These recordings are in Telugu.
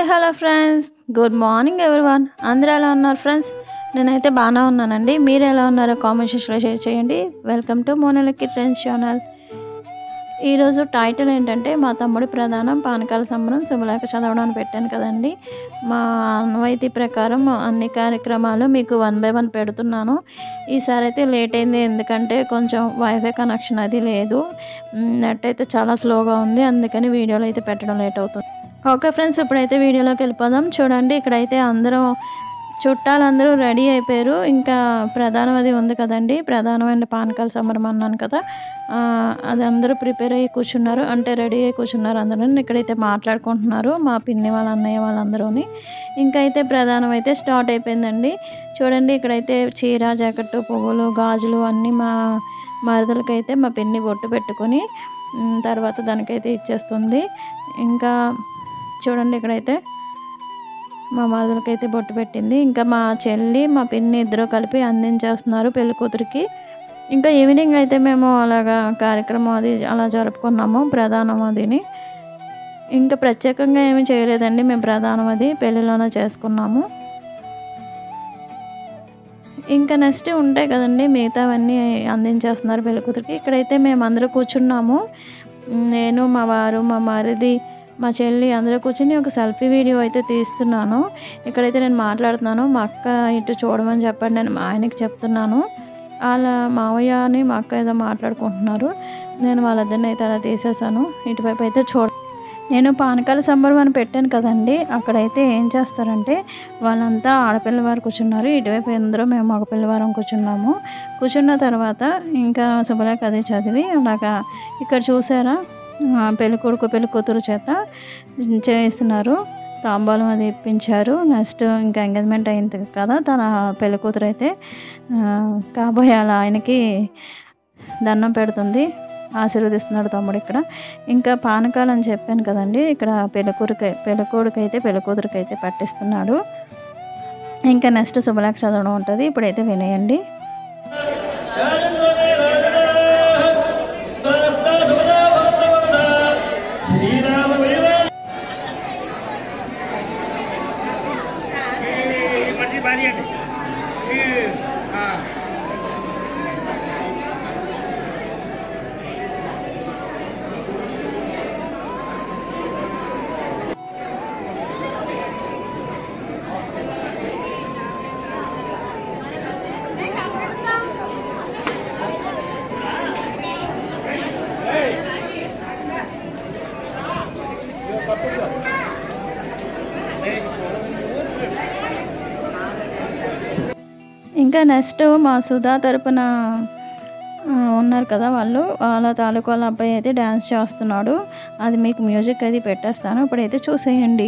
Hi hello friends, good morning everyone. అందరూ ఎలా ఉన్నారు ఫ్రెండ్స్? నేనైతే బాగానే ఉన్నానండి. మీరు ఎలా ఉన్నారో కామెంట్ సెక్షన్లో షేర్ చేయండి. వెల్కమ్ టు మోనలకి ఫ్రెండ్స్ ఛానల్. ఈరోజు టైటిల్ ఏంటంటే మా తమ్ముడి ప్రధానం పానకాల సంబరం శుభలేఖ చదవడం అని పెట్టాను కదండి. మా ఆనవాయితీ ప్రకారం అన్ని కార్యక్రమాలు మీకు 1 by 1 పెడుతున్నాను. ఈసారి అయితే లేట్ అయింది, ఎందుకంటే కొంచెం వైఫై కనెక్షన్ అది లేదు, నెట్ అయితే చాలా స్లోగా ఉంది, అందుకని వీడియోలు అయితే పెట్టడం లేట్ అవుతుంది. ఓకే ఫ్రెండ్స్, ఇప్పుడైతే వీడియోలోకి వెళ్ళిపోదాం. చూడండి, ఇక్కడైతే చుట్టాలందరూ రెడీ అయిపోయారు. ఇంకా ప్రధానం అది ఉంది కదండి, ప్రధానమైన పానకాల సంబరం అన్నాను కదా, అది అందరూ ప్రిపేర్ అయ్యి కూర్చున్నారు, అంటే రెడీ అయ్యి కూర్చున్నారు అందరూ. ఇక్కడైతే మాట్లాడుకుంటున్నారు మా పిన్ని వాళ్ళ అన్నయ్య వాళ్ళందరూని. ఇంకా అయితే ప్రధానం అయితే స్టార్ట్ అయిపోయిందండి. చూడండి, ఇక్కడైతే చీర జాకెట్టు పువ్వులు గాజులు అన్నీ మా మరదలకైతే మా పిన్ని బొట్టు పెట్టుకొని తర్వాత దానికైతే ఇచ్చేస్తుంది. ఇంకా చూడండి, ఇక్కడైతే మా మరదలకైతే బొట్టు పెట్టింది. ఇంకా మా చెల్లి మా పిన్ని ఇద్దరు కలిపి అందించేస్తున్నారు పెళ్లి కూతురికి. ఇంకా ఈవినింగ్ అయితే మేము అలాగా కార్యక్రమం అది అలా జరుపుకున్నాము, ప్రధానం అదిని. ఇంకా ప్రత్యేకంగా ఏమీ చేయలేదండి, మేము ప్రధానం అది పెళ్ళిలోనే చేసుకున్నాము. ఇంకా నెక్స్ట్ ఉంటాయి కదండి, మిగతావన్నీ అందించేస్తున్నారు పెళ్లి కూతురికి. ఇక్కడైతే మేము అందరూ కూర్చున్నాము, నేను మా వారు మా మరిది మా చెల్లి అందరూ కూర్చొని ఒక సెల్ఫీ వీడియో అయితే తీస్తున్నాను. ఇక్కడైతే నేను మాట్లాడుతున్నాను, మా అక్క ఇటు చూడమని చెప్పండి నేను మా ఆయనకి చెప్తున్నాను. వాళ్ళ మావయ్య అని మా అక్క ఏదో మాట్లాడుకుంటున్నారు, నేను వాళ్ళిద్దరిని అయితే అలా తీసేసాను. ఇటువైపు అయితే నేను పానకాల సంబరం అని పెట్టాను కదండి, అక్కడైతే ఏం చేస్తారంటే వాళ్ళంతా ఆడపిల్లవారు కూర్చున్నారు, ఇటువైపు అందరూ మేము మగపిల్లవారం కూర్చున్నాము. కూర్చున్న తర్వాత ఇంకా శుభలేఖ అది చదివి అలాగా ఇక్కడ చూసారా పెళ్లి కొడుకు పెళ్లి కూతురు చేత చేస్తున్నారు, తాంబూలం అది ఇప్పించారు. నెక్స్ట్ ఇంకా ఎంగేజ్మెంట్ అయింది కదా, తన పెళ్లి కూతురు అయితే కాబోయే అలా ఆయనకి దండం పెడుతుంది, ఆశీర్వదిస్తున్నాడు తమ్ముడు ఇక్కడ. ఇంకా పానకాలు అని చెప్పాను కదండి, ఇక్కడ పెళ్లి కొడుకైతే పెళ్లి కూతురికైతే పట్టిస్తున్నాడు. ఇంకా నెక్స్ట్ శుభలేఖ చదవడం ఉంటుంది, ఇప్పుడైతే వినేయండి. ఇంకా నెక్స్ట్ మా సుధా తరపున ఉన్నారు కదా వాళ్ళ తాలూకు వాళ్ళ అబ్బాయి అయితే డ్యాన్స్ చేస్తున్నాడు, అది మీకు మ్యూజిక్ అది పెట్టేస్తాను, ఇప్పుడైతే చూసేయండి.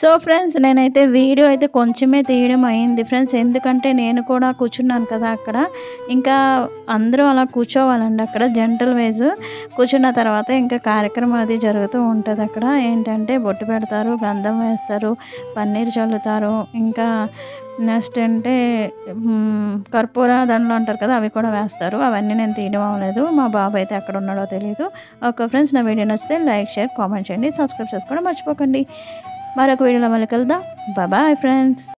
సో ఫ్రెండ్స్, నేనైతే వీడియో అయితే కొంచెమే తీయడం అయింది ఫ్రెండ్స్. ఎందుకంటే నేను కూడా కూర్చున్నాను కదా అక్కడ. ఇంకా అందరూ అలా కూర్చోవాలండి అక్కడ జంటల్ వైజ్. కూర్చున్న తర్వాత ఇంకా కార్యక్రమం అది జరుగుతూ ఉంటుంది. అక్కడ ఏంటంటే బొట్టు పెడతారు, గంధం వేస్తారు, పన్నీర్ చల్లుతారు. ఇంకా నెక్స్ట్ అంటే కర్పూర దండలు అంటారు కదా, అవి కూడా వేస్తారు. అవన్నీ నేను తీయడం అవ్వలేదు. మా బాబు అయితే ఎక్కడ ఉన్నాడో తెలియదు. ఓకే ఫ్రెండ్స్, నా వీడియో నచ్చితే లైక్, షేర్, కామెంట్ చేయండి. సబ్స్క్రైబ్ చేసుకోవడం మర్చిపోకండి. మరొక వీడియోలో మళ్ళీ కలుద్దాం. Bye friends.